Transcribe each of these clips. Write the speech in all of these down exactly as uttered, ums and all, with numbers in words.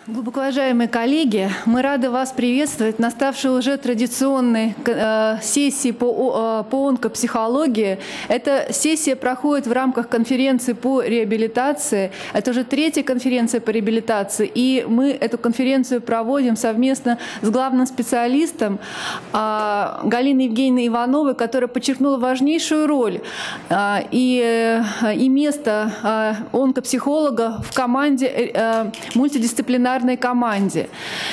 Глубоко уважаемые коллеги, мы рады вас приветствовать на ставшей уже традиционной э, сессии по, э, по онкопсихологии. Эта сессия проходит в рамках конференции по реабилитации. Это уже третья конференция по реабилитации, и мы эту конференцию проводим совместно с главным специалистом э, Галиной Евгеньевной Ивановой, которая подчеркнула важнейшую роль э, и, э, и место э, онкопсихолога в команде э, мультидисциплинарной команде.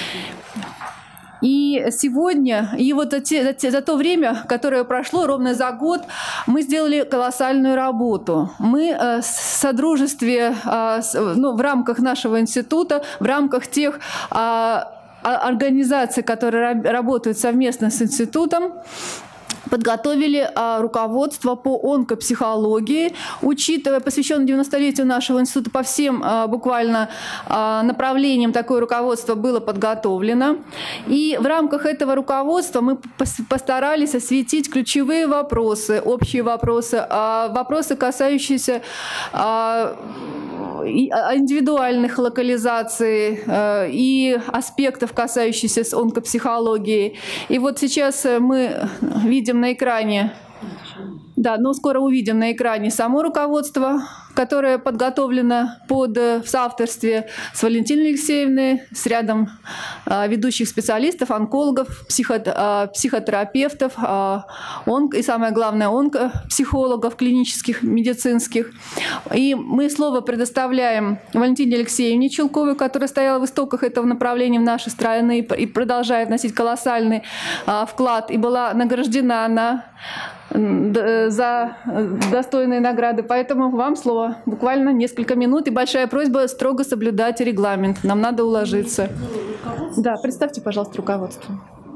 И сегодня, и вот за, те, за то время, которое прошло, ровно за год, мы сделали колоссальную работу. Мы э, в содружестве, э, ну, в рамках нашего института, в рамках тех э, организаций, которые работают совместно с институтом, подготовили а, руководство по онкопсихологии, учитывая, посвященное девяностолетию нашего института, по всем а, буквально а, направлениям такое руководство было подготовлено. И в рамках этого руководства мы постарались осветить ключевые вопросы, общие вопросы, а, вопросы, касающиеся а, индивидуальных локализаций э, и аспектов, касающихся онкопсихологии. И вот сейчас мы видим на экране, да, но скоро увидим на экране само руководство, которое подготовлено под, в соавторстве с Валентиной Алексеевной, с рядом а, ведущих специалистов, онкологов, психо, а, психотерапевтов, а, онк, и самое главное, онкопсихологов клинических, медицинских. И мы слово предоставляем Валентине Алексеевне Чулковой, которая стояла в истоках этого направления в нашей стране и продолжает вносить колоссальный а, вклад, и была награждена на за достойные награды. Поэтому вам слово. Буквально несколько минут. И большая просьба строго соблюдать регламент. Нам надо уложиться. Да, представьте, пожалуйста, руководство.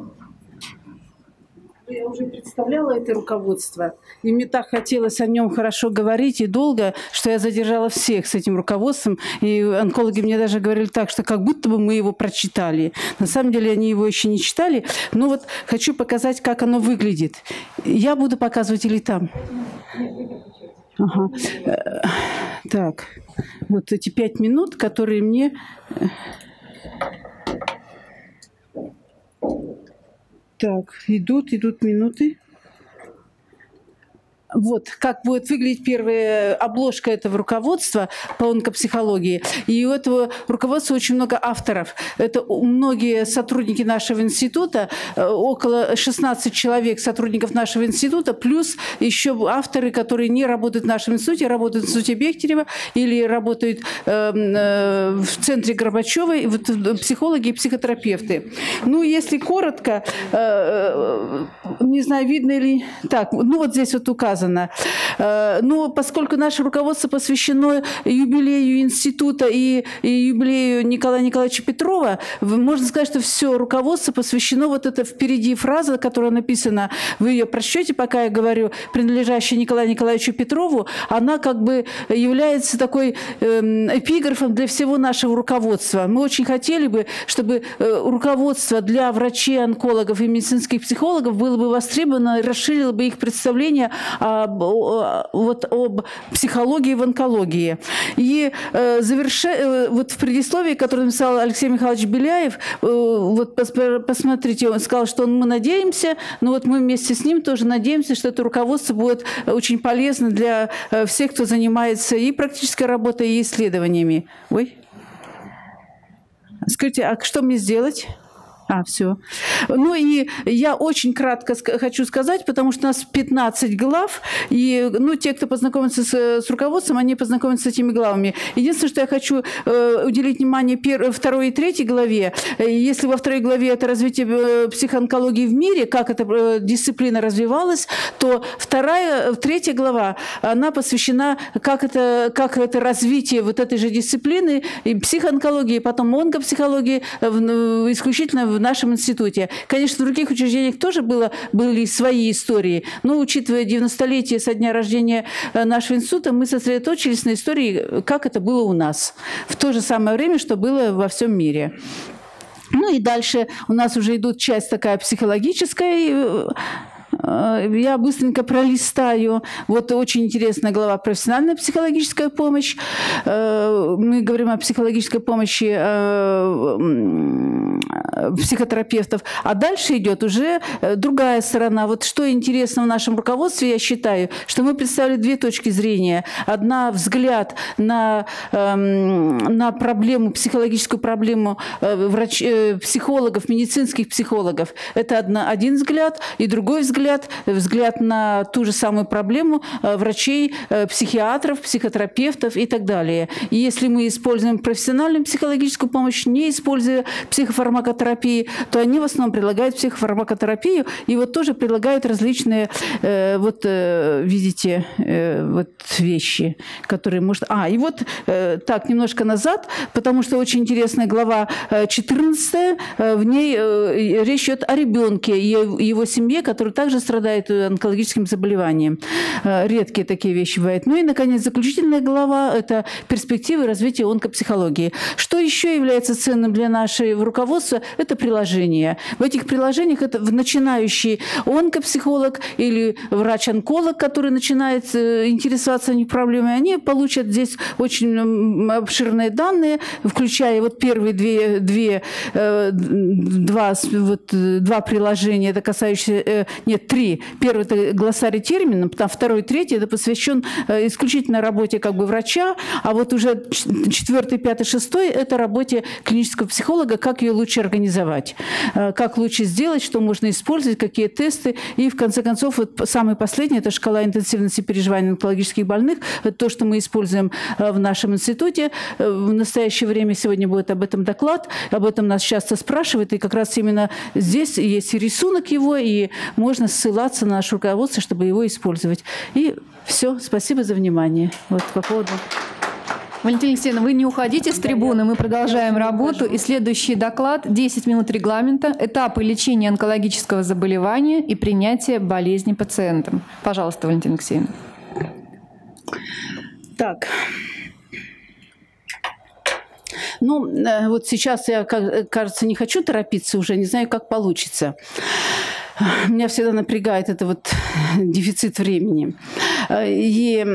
Я уже представляла это руководство, и мне так хотелось о нем хорошо говорить и долго, что я задержала всех с этим руководством. И онкологи мне даже говорили так, что как будто бы мы его прочитали. На самом деле они его еще не читали. Но вот хочу показать, как оно выглядит. Я буду показывать или там? Ага. Так, вот эти пять минут, которые мне... Так, идут, идут минуты. Вот как будет выглядеть первая обложка этого руководства по онкопсихологии. И у этого руководства очень много авторов. Это многие сотрудники нашего института, около шестнадцати человек сотрудников нашего института, плюс еще авторы, которые не работают в нашем институте, работают в институте Бехтерева или работают э, э, в центре Горбачевой, вот, психологи и психотерапевты. Ну, если коротко, э, э, не знаю, видно или... Так, ну вот здесь вот указано. Но поскольку наше руководство посвящено юбилею института и, и юбилею Николая Николаевича Петрова, можно сказать, что все руководство посвящено, вот это впереди фраза, которая написана, вы ее прочтете, пока я говорю, принадлежащая Николаю Николаевичу Петрову, она как бы является такой эпиграфом для всего нашего руководства. Мы очень хотели бы, чтобы руководство для врачей, онкологов и медицинских психологов было бы востребовано, расширило бы их представление о вот об психологии в онкологии. И э, заверши, э, вот в предисловии, которое написал Алексей Михайлович Беляев, э, вот пос, посмотрите, он сказал, что мы надеемся, но вот мы вместе с ним тоже надеемся, что это руководство будет очень полезно для э, всех, кто занимается и практической работой, и исследованиями. Ой. Скажите, а что мне сделать? А, все. Ну и я очень кратко хочу сказать, потому что у нас пятнадцать глав, и ну, те, кто познакомится с, с руководством, они познакомятся с этими главами. Единственное, что я хочу э, уделить внимание пер, второй и третьей главе. Если во второй главе это развитие психоонкологии в мире, как эта э, дисциплина развивалась, то вторая, третья глава, она посвящена, как это, как это развитие вот этой же дисциплины, и психоонкологии, потом онкопсихологии, в, исключительно в нашем институте. Конечно, в других учреждениях тоже было, были свои истории, но, учитывая девяностолетие со дня рождения нашего института, мы сосредоточились на истории, как это было у нас, в то же самое время, что было во всем мире. Ну и дальше у нас уже идут часть такая психологическая, Я быстренько пролистаю. Вот очень интересная глава «Профессиональная психологическая помощь». Мы говорим о психологической помощи психотерапевтов. А дальше идет уже другая сторона. Вот что интересно в нашем руководстве, я считаю, что мы представили две точки зрения. Одна – взгляд на, на проблему, психологическую проблему врач, психологов, медицинских психологов. Это одна, один взгляд. И другой взгляд – взгляд на ту же самую проблему врачей, психиатров, психотерапевтов и так далее. И если мы используем профессиональную психологическую помощь, не используя психофармакотерапии, то они в основном предлагают психофармакотерапию и вот тоже предлагают различные, э, вот э, видите, э, вот вещи, которые может... А, и вот э, так, немножко назад, потому что очень интересная глава четырнадцатая, э, в ней э, речь идет о ребенке и его семье, который также страдает онкологическим заболеванием. Э, редкие такие вещи бывают. Ну и, наконец, заключительная глава – это перспективы развития онкопсихологии. Что еще является ценным для нашего руководства – это приложения. В этих приложениях это начинающий онкопсихолог или врач-онколог, который начинает интересоваться этими проблемами, они получат здесь очень обширные данные, включая вот первые две, две, два, вот, два приложения, это касающиеся, нет, три. Первый – это глоссарий терминов, а второй и третий – это посвящен исключительно работе как бы врача, а вот уже четвертый, пятый, шестой – это работе клинического психолога, как ее лучше организовать, как лучше сделать, что можно использовать, какие тесты. И, в конце концов, вот самый последний – это шкала интенсивности переживаний онкологических больных. Это то, что мы используем в нашем институте. В настоящее время сегодня будет об этом доклад. Об этом нас часто спрашивают. И как раз именно здесь есть и рисунок его, и можно ссылаться на наше руководство, чтобы его использовать. И все. Спасибо за внимание. Вот по поводу... Валентина Алексеевна, вы не уходите с трибуны, мы продолжаем работу. И следующий доклад – десять минут регламента, этапы лечения онкологического заболевания и принятия болезни пациентам. Пожалуйста, Валентина Алексеевна. Так. Ну, вот сейчас я, кажется, не хочу торопиться уже, не знаю, как получится. Меня всегда напрягает это вот дефицит времени. И...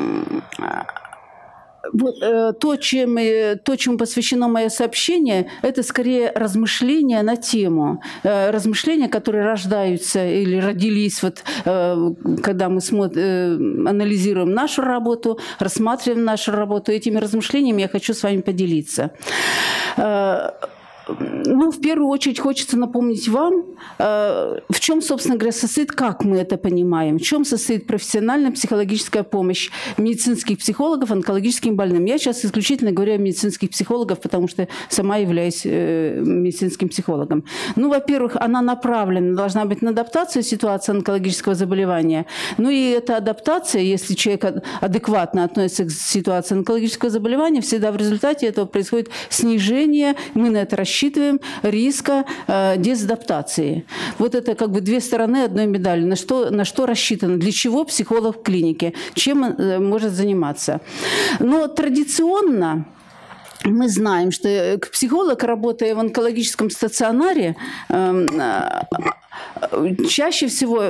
Вот, э, то, чем, э, то, чему посвящено мое сообщение, это скорее размышления на тему. Э, размышления, которые рождаются или родились, вот, э, когда мы смотр, э, анализируем нашу работу, рассматриваем нашу работу. Этими размышлениями я хочу с вами поделиться. Э, Ну, в первую очередь хочется напомнить вам, в чем, собственно говоря, состоит, как мы это понимаем, в чем состоит профессиональная психологическая помощь медицинских психологов онкологическим больным. Я сейчас исключительно говорю о медицинских психологах, потому что сама являюсь медицинским психологом. Ну, во-первых, она направлена, должна быть на адаптацию ситуации онкологического заболевания. Ну, и эта адаптация, если человек адекватно относится к ситуации онкологического заболевания, всегда в результате этого происходит снижение, мы на это рассчитываем, рассчитываем риска э, дезадаптации. Вот это как бы две стороны одной медали. На что, на что рассчитано? Для чего психолог в клинике? Чем он э, может заниматься? Но традиционно мы знаем, что психолог, работая в онкологическом стационаре, э, чаще всего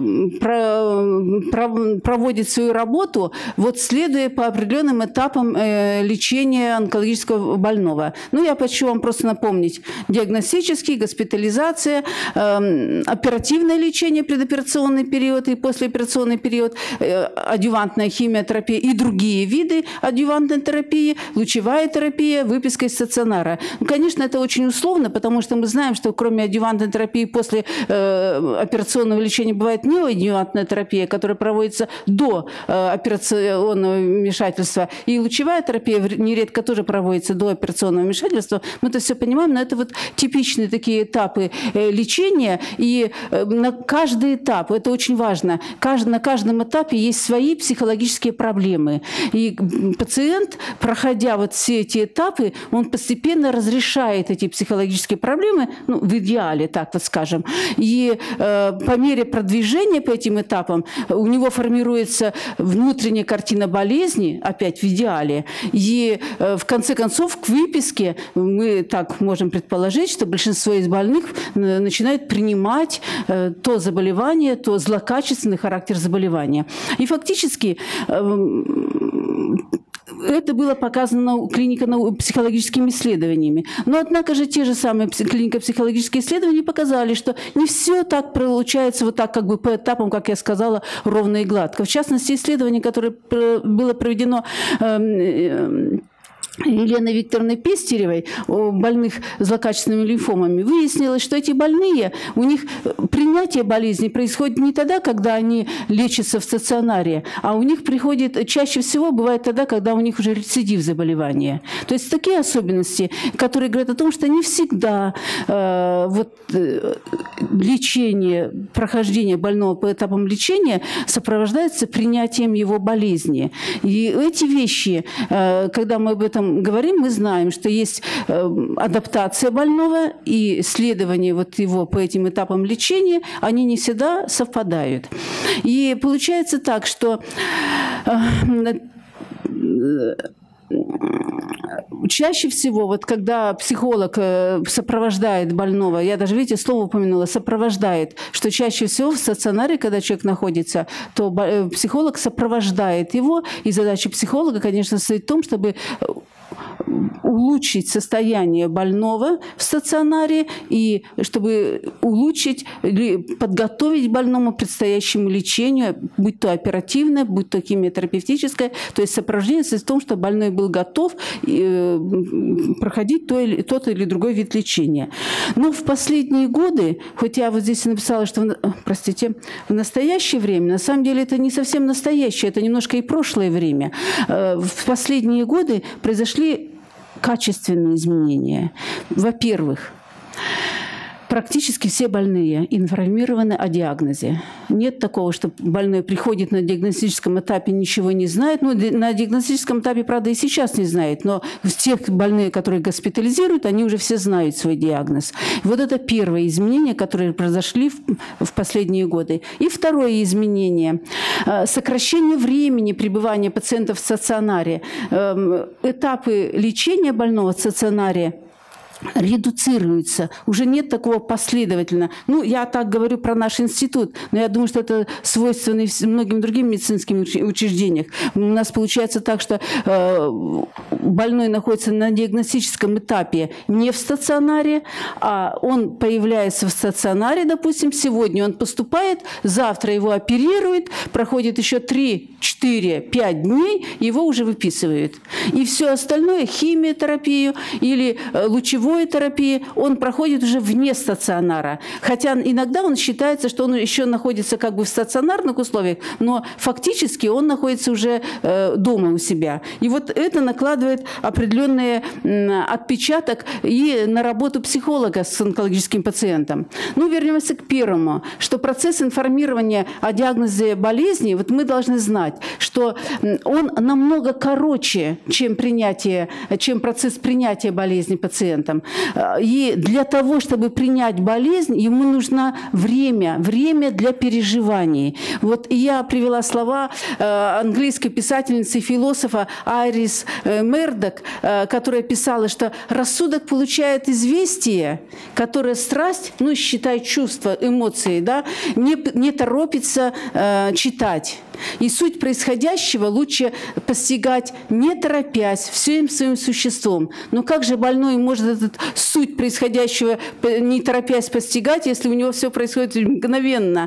проводит свою работу, вот следуя по определенным этапам лечения онкологического больного. Ну, я хочу вам просто напомнить. Диагностический, госпитализация, оперативное лечение, предоперационный период и послеоперационный период, адъювантная химиотерапия и другие виды адъювантной терапии, лучевая терапия, выписка из стационара. Ну, конечно, это очень условно, потому что мы знаем, что кроме адъювантной терапии после операционного лечения бывает неоадъювантная терапия, которая проводится до операционного вмешательства. И лучевая терапия нередко тоже проводится до операционного вмешательства. Мы это все понимаем, но это вот типичные такие этапы лечения. И на каждый этап, это очень важно, на каждом этапе есть свои психологические проблемы. И пациент, проходя вот все эти этапы, он постепенно разрешает эти психологические проблемы, ну, в идеале, так вот скажем. И И э, по мере продвижения по этим этапам у него формируется внутренняя картина болезни, опять в идеале. И э, в конце концов к выписке мы так можем предположить, что большинство из больных начинают принимать э, то заболевание, то злокачественный характер заболевания. И фактически э, это было показано клинико-психологическими исследованиями. Но, однако же, те же самые клинико-психологические исследования показали, что не все так получается вот так, как бы по этапам, как я сказала, ровно и гладко. В частности, исследование, которое было проведено Еленой Викторовной Пестеревой, больных злокачественными лимфомами, выяснилось, что эти больные, у них принятие болезни происходит не тогда, когда они лечатся в стационаре, а у них приходит, чаще всего бывает тогда, когда у них уже рецидив заболевания. То есть такие особенности, которые говорят о том, что не всегда э, вот, э, лечение, прохождение больного по этапам лечения сопровождается принятием его болезни. И эти вещи, э, когда мы об этом говорим, мы знаем, что есть э, адаптация больного и следование вот его по этим этапам лечения, они не всегда совпадают. И получается так, что э, чаще всего, вот когда психолог сопровождает больного, я даже, видите, слово упомянула, сопровождает, что чаще всего в стационаре, когда человек находится, то психолог сопровождает его, и задача психолога, конечно, состоит в том, чтобы улучшить состояние больного в стационаре и чтобы улучшить или подготовить больному к предстоящему лечению, будь то оперативное, будь то химиотерапевтическое. То есть сопровождение состоит в том, что больной был готов проходить тот или другой вид лечения. Но в последние годы, хоть я вот здесь написала, что, простите, в настоящее время, на самом деле это не совсем настоящее, это немножко и прошлое время. В последние годы произошли качественные изменения. Во-первых, практически все больные информированы о диагнозе. Нет такого, что больной приходит на диагностическом этапе, ничего не знает. Ну, на диагностическом этапе, правда, и сейчас не знает, но тех больные, которые госпитализируют, они уже все знают свой диагноз. Вот это первое изменение, которое произошли в, в последние годы. И второе изменение – сокращение времени пребывания пациентов в стационаре. Этапы лечения больного в стационаре редуцируется. Уже нет такого последовательно. Ну, я так говорю про наш институт, но я думаю, что это свойственно и многим другим медицинским учреждениям. У нас получается так, что э, больной находится на диагностическом этапе не в стационаре, а он появляется в стационаре, допустим, сегодня он поступает, завтра его оперируют, проходит еще три, четыре, пять дней, его уже выписывают. И все остальное, химиотерапию или лучевую терапии, он проходит уже вне стационара. Хотя иногда он считается, что он еще находится как бы в стационарных условиях, но фактически он находится уже э, дома у себя. И вот это накладывает определенный э, отпечаток и на работу психолога с онкологическим пациентом. Ну, вернемся к первому, что процесс информирования о диагнозе болезни, вот мы должны знать, что он намного короче, чем принятие, чем процесс принятия болезни пациентом. И для того, чтобы принять болезнь, ему нужно время, время для переживаний. Вот я привела слова английской писательницы и философа Айрис Мердок, которая писала, что рассудок получает известие, которое страсть, ну, считай чувства, эмоции, да, не, не торопится э, читать. И суть происходящего лучше постигать не торопясь, всем своим существом. Но как же больной может этот суть происходящего не торопясь постигать, если у него все происходит мгновенно?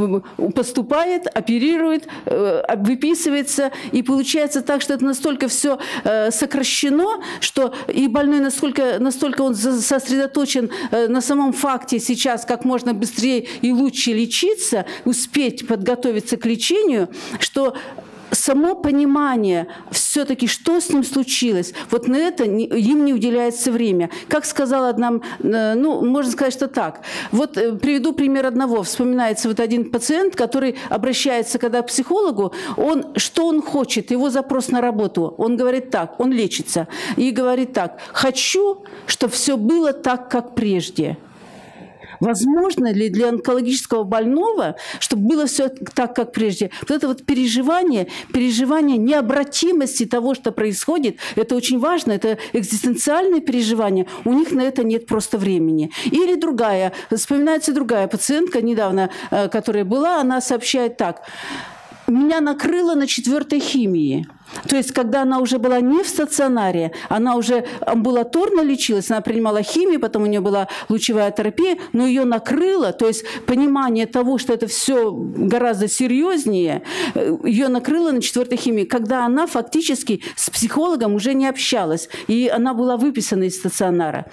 Поступает, оперирует, выписывается, и получается так, что это настолько все сокращено, что и больной настолько, настолько он сосредоточен на самом факте сейчас, как можно быстрее и лучше лечиться, успеть подготовиться к лечению, что само понимание все-таки, что с ним случилось, вот на это им не уделяется время. Как сказала одна, ну, можно сказать, что так. Вот приведу пример одного. Вспоминается вот один пациент, который обращается когда к психологу, он, что он хочет, его запрос на работу. Он говорит так, он лечится, и говорит так: хочу, чтобы все было так, как прежде. возможно ли для онкологического больного, чтобы было все так, как прежде? Вот это вот переживание, переживание необратимости того, что происходит, это очень важно, это экзистенциальное переживание. У них на это нет просто времени. Или другая, вспоминается другая пациентка недавно, которая была, она сообщает так: меня накрыло на четвертой химии. То есть, когда она уже была не в стационаре, она уже амбулаторно лечилась, она принимала химию, потом у нее была лучевая терапия, но ее накрыло, то есть понимание того, что это все гораздо серьезнее, ее накрыло на четвертой химии, когда она фактически с психологом уже не общалась, и она была выписана из стационара.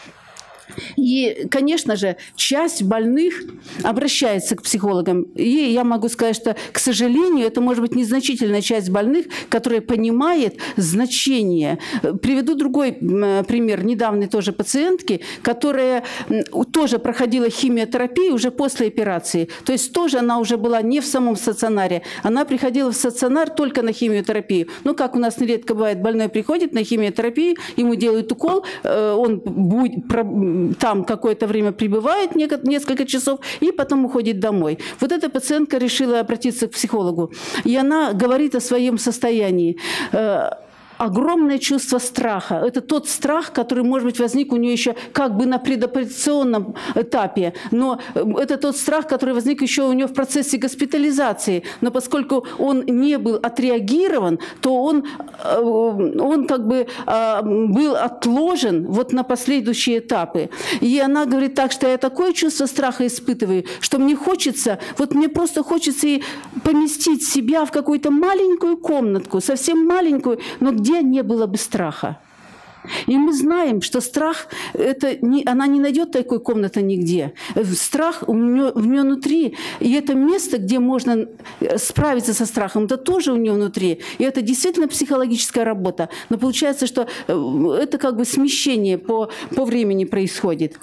И, конечно же, часть больных обращается к психологам. И я могу сказать, что, к сожалению, это может быть незначительная часть больных, которая понимает значение. Приведу другой пример недавней тоже пациентки, которая тоже проходила химиотерапию уже после операции. То есть тоже она уже была не в самом стационаре. Она приходила в стационар только на химиотерапию. Ну, как у нас нередко бывает, больной приходит на химиотерапию, ему делают укол, он будет... там какое-то время пребывает, несколько часов, и потом уходит домой. Вот эта пациентка решила обратиться к психологу. И она говорит о своем состоянии. Огромное чувство страха. Это тот страх, который, может быть, возник у нее еще как бы на предоперационном этапе. Но это тот страх, который возник еще у нее в процессе госпитализации. Но поскольку он не был отреагирован, то он, он как бы был отложен вот на последующие этапы. И она говорит так, что я такое чувство страха испытываю, что мне хочется, вот мне просто хочется и поместить себя в какую-то маленькую комнатку, совсем маленькую, но где не было бы страха. И мы знаем, что страх, это не, она не найдет такой комнаты нигде. Страх у нее, у нее внутри. И это место, где можно справиться со страхом, это тоже у нее внутри. И это действительно психологическая работа. Но получается, что это как бы смещение по, по времени происходит.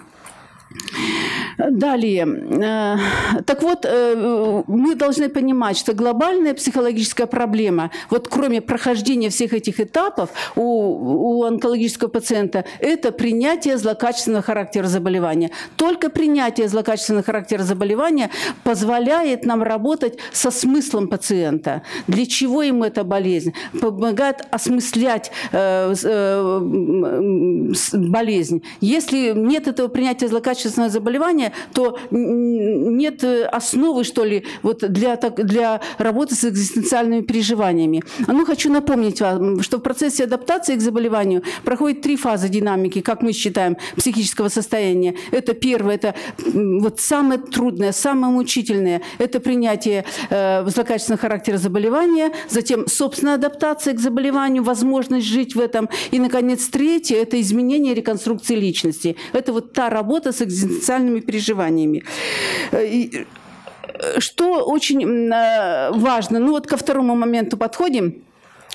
Далее. Так вот, мы должны понимать, что глобальная психологическая проблема, вот кроме прохождения всех этих этапов у, у онкологического пациента, это принятие злокачественного характера заболевания. Только принятие злокачественного характера заболевания позволяет нам работать со смыслом пациента. Для чего ему эта болезнь? Помогает осмыслять э, э, болезнь. Если нет этого принятия злокачественного заболевания, то нет основы, что ли, вот для, для работы с экзистенциальными переживаниями. Ну, хочу напомнить вам, что в процессе адаптации к заболеванию проходит три фазы динамики, как мы считаем, психического состояния. Это первое, это вот самое трудное, самое мучительное, это принятие э, злокачественного характера заболевания, затем собственная адаптация к заболеванию, возможность жить в этом, и, наконец, третье, это изменение реконструкции личности. Это вот та работа с экзистенциальными переживаниями. Что очень важно, ну вот ко второму моменту подходим.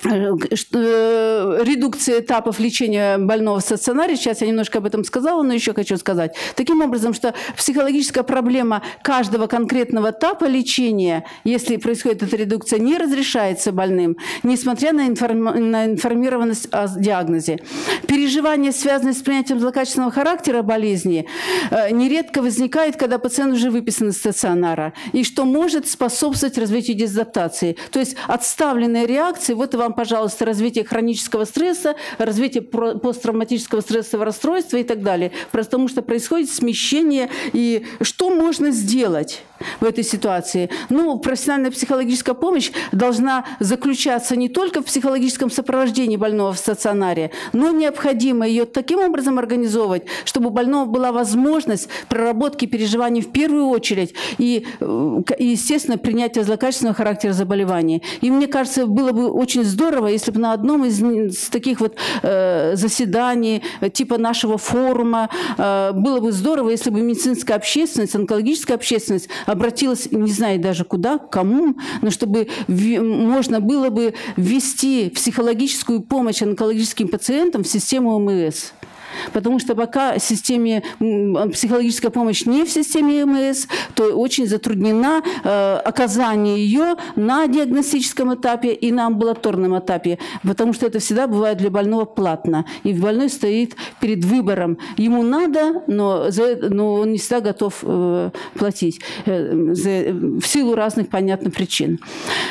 Редукция этапов лечения больного в стационаре. Сейчас я немножко об этом сказала, но еще хочу сказать. Таким образом, что психологическая проблема каждого конкретного этапа лечения, если происходит эта редукция, не разрешается больным, несмотря на, информ... на информированность о диагнозе. Переживания, связанные с принятием злокачественного характера болезни, нередко возникает, когда пациент уже выписан из стационара, и что может способствовать развитию дезадаптации. То есть отставленные реакции, вот вам, пожалуйста, развитие хронического стресса, развитие посттравматического стрессового расстройства и так далее. Потому что происходит смещение. И что можно сделать в этой ситуации? Ну, профессиональная психологическая помощь должна заключаться не только в психологическом сопровождении больного в стационаре, но необходимо ее таким образом организовывать, чтобы у больного была возможность проработки переживаний в первую очередь и, естественно, принятия злокачественного характера заболевания. И мне кажется, было бы очень здорово, если бы на одном из таких вот э, заседаний, типа нашего форума, э, было бы здорово, если бы медицинская общественность, онкологическая общественность обратилась, не знаю даже куда, к кому, но чтобы можно было бы ввести психологическую помощь онкологическим пациентам в систему ОМС. Потому что пока системе психологическая помощь не в системе эм э эс, то очень затруднена э, оказание ее на диагностическом этапе и на амбулаторном этапе, потому что это всегда бывает для больного платно. И больной стоит перед выбором. Ему надо, но, за, но он не всегда готов э, платить э, за, в силу разных, понятных причин.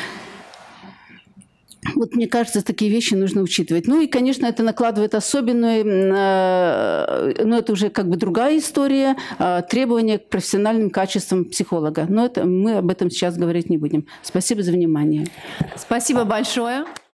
Вот, мне кажется, такие вещи нужно учитывать. Ну и, конечно, это накладывает особенную, э, но это уже как бы другая история, э, требования к профессиональным качествам психолога. Но это, мы об этом сейчас говорить не будем. Спасибо за внимание. Спасибо большое.